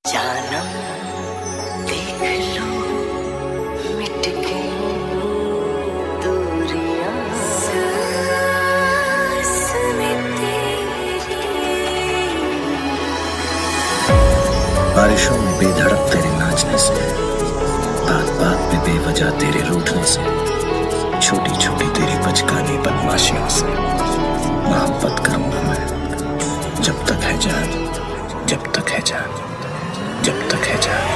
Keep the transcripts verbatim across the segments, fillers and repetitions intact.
जानम देख लो मिट के दूरियां सांस में तेरी। बारिशों में बेधड़क तेरे नाचने से, बात बात पे बेवजह तेरे रूठने से, छोटी छोटी तेरी बचकानी बदमाशियों से मोहब्बत करूंगा मैं जब तक है जान, जब तक है जान, जब तक है जान।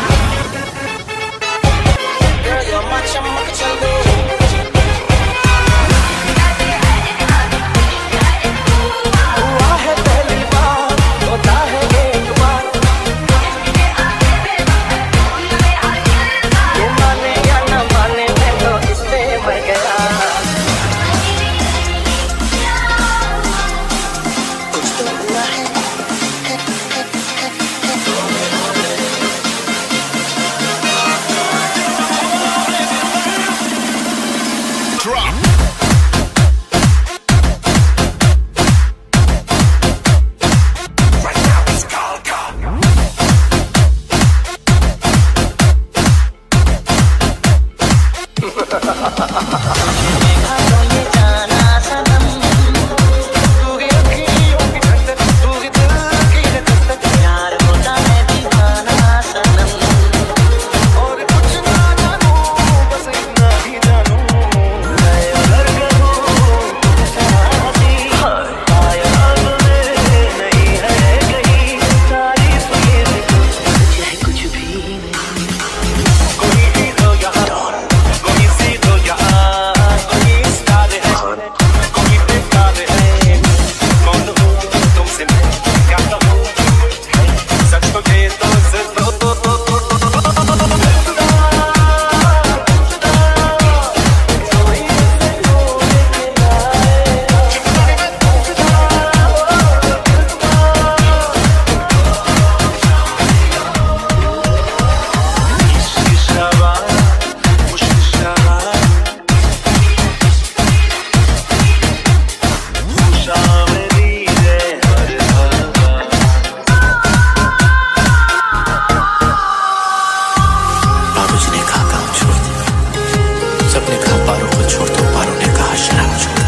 सबने कहा पारों को छोड़ दो, पारों ने कहा शराब छोड़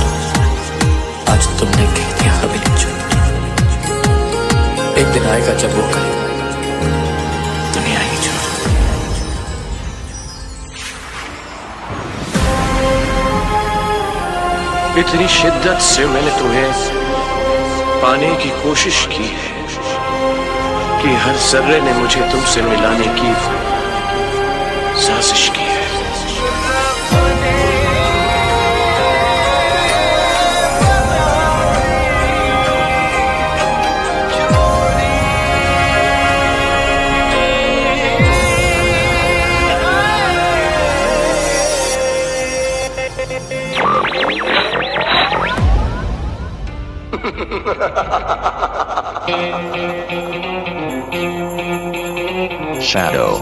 दो। आज तुमने कह दिया हवेली छोड़ दो। एक दिन आएगा जब वो कहेगा दुनिया ही छोड़ दो। इतनी शिद्दत से मैंने तुम्हें पाने की कोशिश की है कि हर जर्रे ने मुझे तुमसे मिलाने की साजिश की है। Shadow.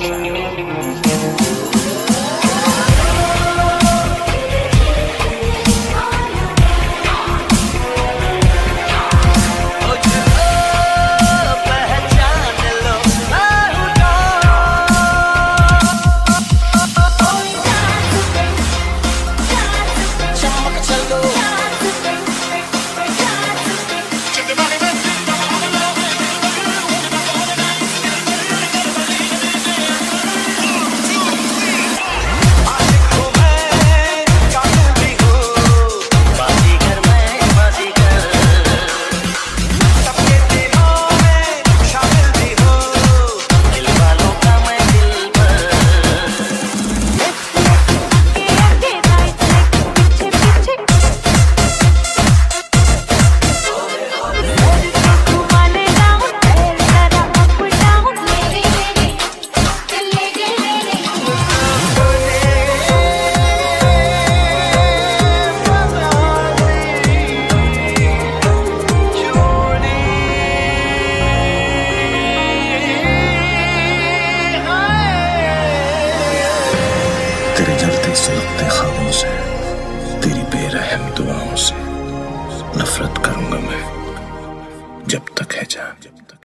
तेरे जलते सुलगते ख्वाबों से, तेरी बेरहम दुआओं से नफरत करूंगा मैं जब तक है जान, जब तक